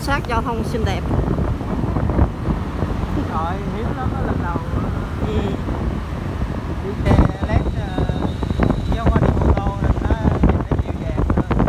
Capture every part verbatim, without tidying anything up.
sát giao thông xinh đẹp. Rồi hiếm lắm đó, lần đầu Ừ. đi xe lét chứ không có đi ô tô nên nó nhìn nó dịu dàng hơn.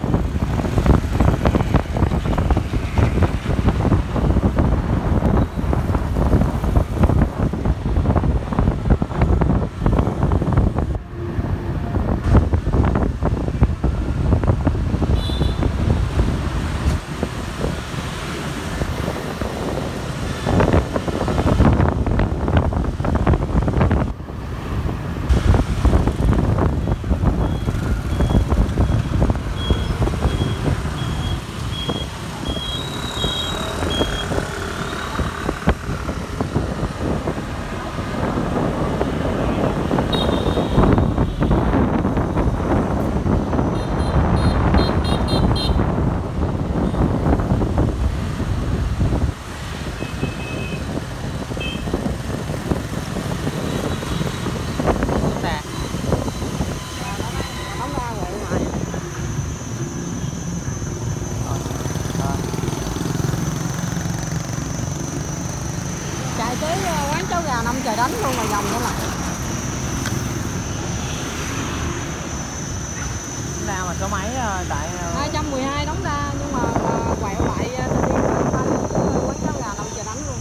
Chạy tới quán cháo gà năm Trời Đánh luôn mà vòng nữa là. Ra mà số mấy tại hai trăm mười hai đóng ra nhưng mà quẹo lại đi quán cháo gà năm Trời Đánh luôn.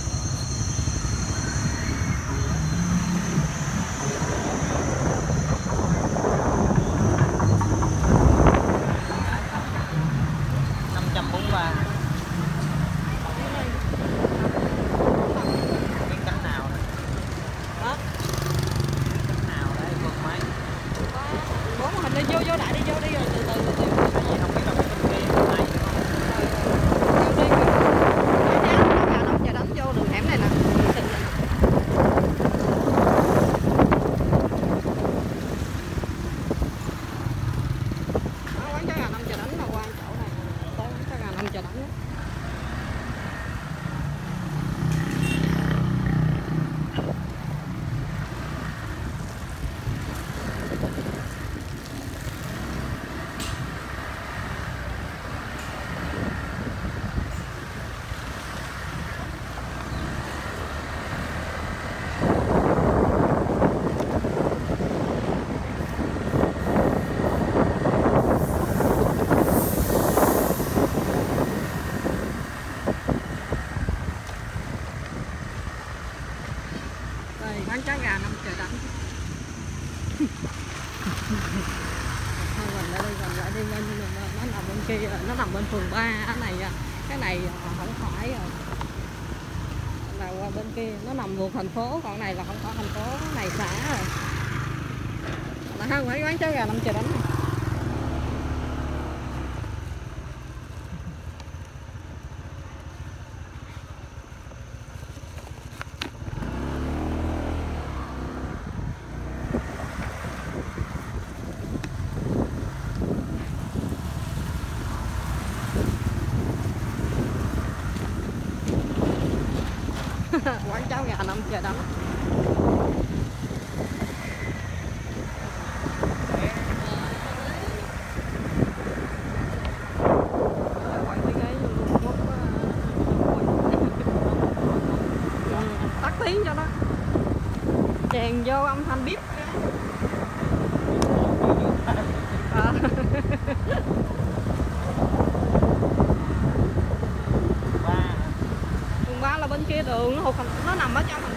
năm trăm bốn mươi ba. Cái cánh nào đó. Hả? Cánh nào đấy vượt mấy? Bốn mình đi vô vô đại đi vô đi rồi từ từ từ từ. Tại vì không biết là cái bên kia bên này được không? Vô đi. Quán cháo gà năm Trời Đánh vô đường hẻm này nè. Quán cháo gà năm Trời Đánh là qua chỗ này. Tới quán cháo gà năm Trời Đánh. Đây, quán cháo gà năm Trời Đánh. Thôi gần lại đây, gần lại đi, bên nó nằm bên kia, nó nằm bên phường ba. Cái này cái này không phải rồi. Là qua bên kia nó nằm thuộc thành phố, còn này là không có thành phố, cái này xã rồi. Là hơn mấy quán cháo gà năm Trời Đánh này. Quán cháo gà năm Trời Đánh. Tắt tiếng cho nó chèn vô âm thanh bíp. À. Phường ba là bên kia đường nó, nó nằm ở trong